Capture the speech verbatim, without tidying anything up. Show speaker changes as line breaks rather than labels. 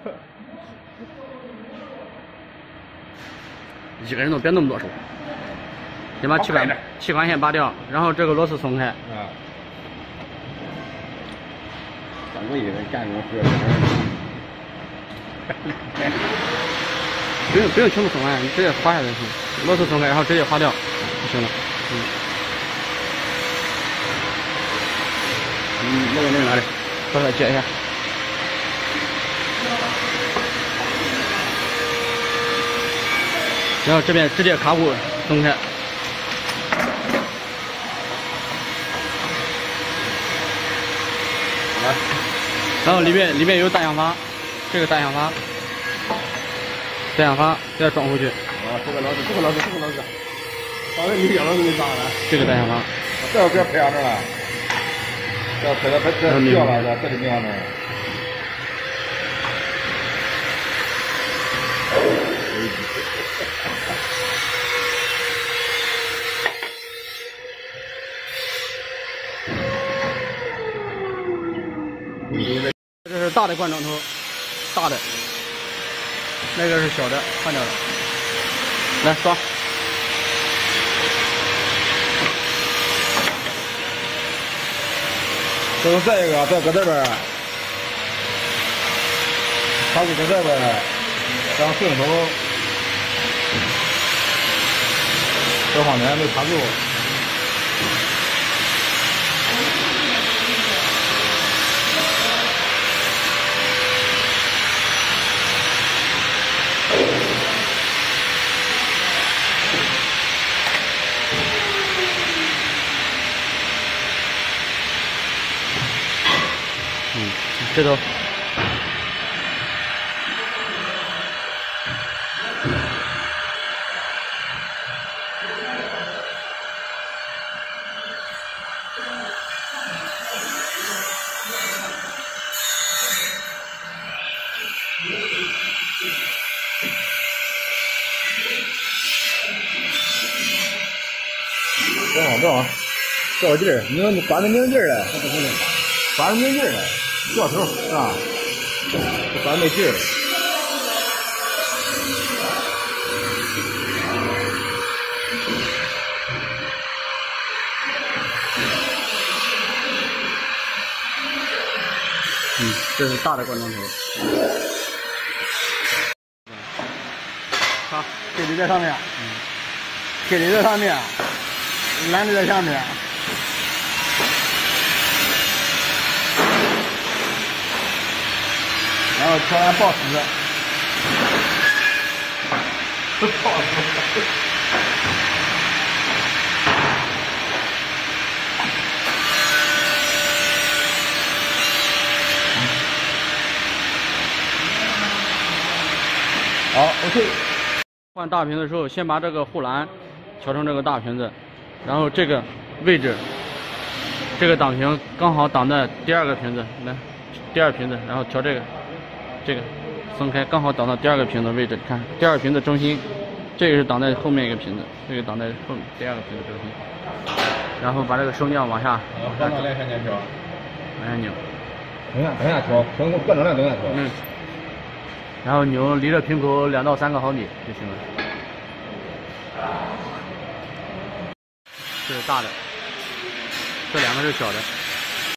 一个人都别那么多手。先把气管气管线拔掉，然后这个螺丝松开。
啊。咱我一个人干这种事，
不用不用全部松开，你直接滑下来就行。螺丝松开，然后直接滑掉就行了。嗯。嗯，那个那个哪里？过来接一下。然后这边直接卡布松开。然后里面里面有大氧阀，这个大氧阀，大氧阀再装回去。
啊，这个老师，这个老师，这个老师，刚才你两个给你装了。
这个大氧阀。
这要别拍上这了，这要拍到拍这掉了，这这里没上这。
这是大的灌装头，大的，那个是小的，换掉了。来装。
这个再一个，再搁这边，插股搁这边，当摄像头，这方面没插住。
嗯，这头。
正好正好，较劲儿，你说你把那拧劲儿来，把那拧劲儿来，掉头啊，把那劲儿。
嗯，这是大的灌装头。好，铁铝在上面，嗯，铁铝在上面。蓝的在下面，然后调完抱死，抱死。好 ，OK。换大瓶的时候，先把这个护栏调成这个大瓶子。然后这个位置，这个挡屏刚好挡在第二个瓶子，来，第二瓶子，然后调这个，这个松开，刚好挡到第二个瓶子位置。看，第二瓶子中心，这个是挡在后面一个瓶子，这个挡在后第二个瓶子中心。然后把这个升降往下，
往哪来向前调？
往下扭。
等下等下调，调各能量等下调。
嗯。然后扭离着瓶口两到三个毫米就行了。这是大的，这两个是小的。